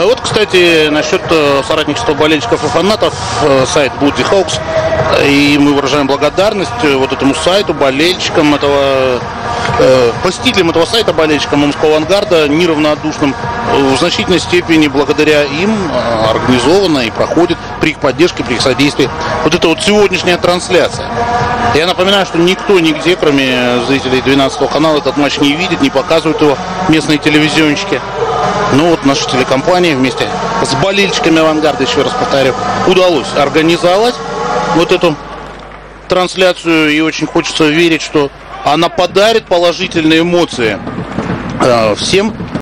А вот, кстати, насчет соратничества болельщиков и фанатов, сайт Bloody Hawks, и мы выражаем благодарность вот этому сайту, болельщикам этого, посетителям этого сайта, болельщикам Омского Авангарда, неравнодушным. В значительной степени благодаря им организована и проходит при их поддержке, при их содействии вот эта вот сегодняшняя трансляция. Я напоминаю, что никто нигде, кроме зрителей 12-го канала, этот матч не видит, не показывают его местные телевизионщики. Ну вот наша телекомпания вместе с болельщиками Авангарда, еще раз повторю, удалось организовать вот эту трансляцию. И очень хочется верить, что она подарит положительные эмоции всем